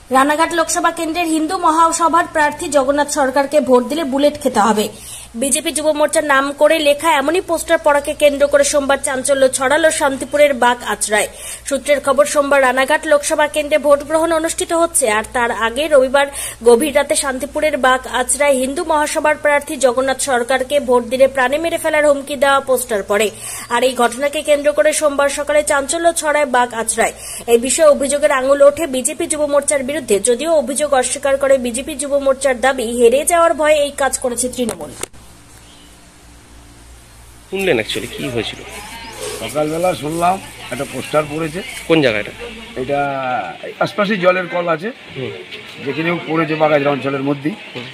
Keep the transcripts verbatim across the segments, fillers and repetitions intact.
রানাঘাট লোকসভা কেন্দ্রের হিন্দু মহাসভার প্রার্থী জগন্নাথ সরকারকে ভোট দিলে বুলেট খেতে হবে। বিজেপি যুব মোর্চার নাম করে লেখা এমনই পোস্টার পড়াকে কেন্দ্র করে সোমবার চাঞ্চল্য ছড়ালো শান্তিপুরের বাগ আচরায়। সূত্রের খবর, সোমবার রানাঘাট লোকসভা কেন্দ্রে ভোট গ্রহণ অনুষ্ঠিত হচ্ছে, আর তার আগে রবিবার গভীর রাতে শান্তিপুরের বাগ আচরায় হিন্দু মহাসভার প্রার্থী জগন্নাথ সরকারকে ভোট দিলে প্রাণে মেরে ফেলার হুমকি দেওয়া পোস্টার পড়ে। আর এই ঘটনাকে কেন্দ্র করে সোমবার সকালে চাঞ্চল্য ছড়ায় বাগ আচরায়। এই বিষয়ে অভিযোগের আঙুল ওঠে বিজেপি যুব মোর্চার বিরুদ্ধে, যদিও অভিযোগ অস্বীকার করে বিজেপি যুব মোর্চার দাবি হেরে যাওয়ার ভয়ে এই কাজ করেছে তৃণমূল। শুনলেন অ্যাকচুয়ালি কি হয়েছিল? সকালবেলা শুনলাম একটা পোস্টার পড়েছে। কোন জায়গাটা? এটা আশপাশে জলের কল আছে, যেখানেও পড়েছে বাগাজরা অঞ্চলের মধ্যেই।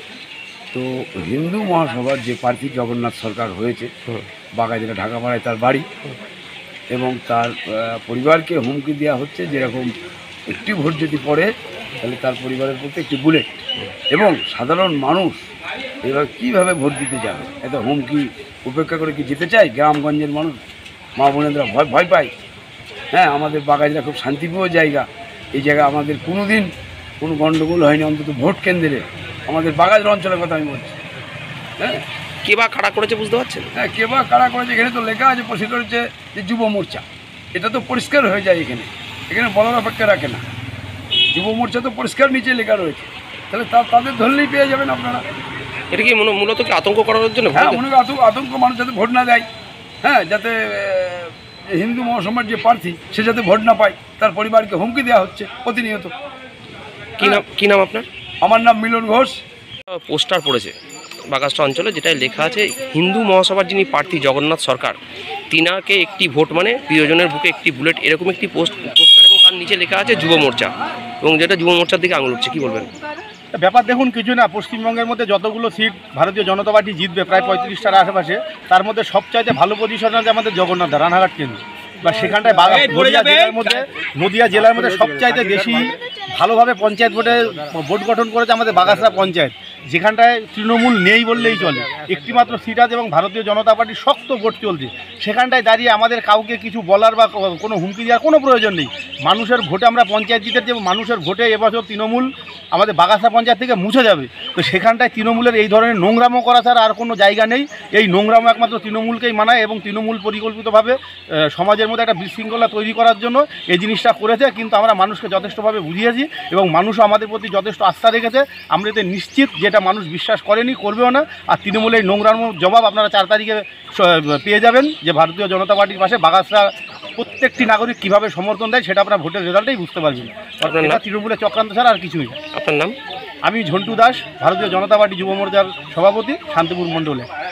তো হিন্দু মহাসভার যে প্রার্থী জগন্নাথ সরকার হয়েছে, বাগাজরা ঢাকাপাড়ায় তার বাড়ি, এবং তার পরিবারকে হুমকি দেওয়া হচ্ছে যেরকম একটি ভোট যদি পড়ে তাহলে তার পরিবারের প্রতি একটি বুলেট, এবং সাধারণ মানুষ এবার কীভাবে ভোট দিতে যাবে, এত হুমকি উপেক্ষা করে কি যেতে চায়? গ্রামগঞ্জের মানুষ, মা বোনেরা ভয় ভয় পায়। হ্যাঁ, আমাদের বাগাজরা খুব শান্তিপ্রিয় জায়গা। এই জায়গা আমাদের কোনো দিন কোনো গণ্ডগোল হয়নি, অন্তত ভোট কেন্দ্রে। আমাদের বাগাজরা অঞ্চলের কথা আমি বলছি। হ্যাঁ, কে বা কারা করেছে বুঝতে পারছেন? হ্যাঁ, কে বা কারা করেছে এখানে তো লেখা আছে, পরিষ্কার হচ্ছে যে যুব মোর্চা। এটা তো পরিষ্কার হয়ে যায়, এখানে এখানে বলার অপেক্ষা রাখে না। যুব মোর্চা তো পরিষ্কার নিচে লেখা রয়েছে, তাহলে তাদের ধরলেই পেয়ে যাবেন আপনারা। এটা কি মূলত কি আতঙ্ক করার জন্য? হ্যাঁ, মনে করি আতঙ্ক, মানুষ যাতে ভোট না দেয়। হ্যাঁ, যাতে হিন্দু মহাসভার যে প্রার্থী সে যাতে ভোট না পায়, তার পরিবারকে হুমকি দেওয়া হচ্ছে প্রতিনিয়ত। কি নাম কি নাম আপনার? আমার নাম মিলন ঘোষ। পোস্টার পড়েছে বাগাসটা অঞ্চলে, যেটাই লেখা আছে হিন্দু মহাসভার যিনি প্রার্থী জগন্নাথ সরকার, তিনাকে একটি ভোট মানে প্রিয়জনের বুকে একটি বুলেট, এরকম একটি পোস্ট পোস্টার, এবং তার নিচে লেখা আছে যুব মোর্চা, এবং যেটা যুব মোর্চার দিকে আঙুল উঠছে। কি বলবেন? ব্যাপার দেখুন, কিছু না, পশ্চিমবঙ্গের মধ্যে যতগুলো সিট ভারতীয় জনতা পার্টি জিতবে, প্রায় পঁয়ত্রিশটার আশেপাশে, তার মধ্যে সবচাইতে ভালো পজিশন আছে আমাদের জগন্নাথ রানাঘাট কেন্দ্র, বা সেখানটায় নদিয়া জেলার মধ্যে নদিয়া জেলার মধ্যে সবচাইতে বেশি ভালোভাবে পঞ্চায়েত ভোটে ভোট গঠন করেছে আমাদের বাগাসরা পঞ্চায়েত, যেখানটায় তৃণমূল নেই বললেই চলে। একটিমাত্র সিট আছে এবং ভারতীয় জনতা পার্টির শক্ত ভোট চলছে। সেখানটায় দাঁড়িয়ে আমাদের কাউকে কিছু বলার বা কোনো হুমকি দেওয়ার কোনো প্রয়োজন নেই। মানুষের ভোটে আমরা পঞ্চায়েত জিতেছি, মানুষের ভোটে এবছর তৃণমূল আমাদের বাগাসরা পঞ্চায়েত থেকে মুছে যাবে। তো সেখানটায় তৃণমূলের এই ধরনের নোংরামো করা ছাড়া আর কোনো জায়গা নেই। এই নোংরামো একমাত্র তৃণমূলকেই মানায়, এবং তৃণমূল পরিকল্পিতভাবে সমাজের মধ্যে একটা বিশৃঙ্খলা তৈরি করার জন্য এই জিনিসটা করেছে। কিন্তু আমরা মানুষকে যথেষ্টভাবে বুঝিয়েছি, এবং মানুষও আমাদের প্রতি যথেষ্ট আস্থা রেখেছে। আমরা এতে নিশ্চিত, যেটা মানুষ বিশ্বাস করেনি, করবেও না। আর তৃণমূলের এই নোংরামো জবাব আপনারা চার তারিখে পেয়ে যাবেন, যে ভারতীয় জনতা পার্টির পাশে বাগাসরা প্রত্যেকটি নাগরিক কীভাবে সমর্থন দেয় সেটা আপনার ভোটের রেজাল্টেই বুঝতে পারবেন। এটা তৃণমূলের চক্রান্ত ছাড়া আর কিছুই। আপনার নাম? আমি ঝন্টু দাস, ভারতীয় জনতা পার্টি যুব মোর্চার সভাপতি, শান্তিপুর মণ্ডলে।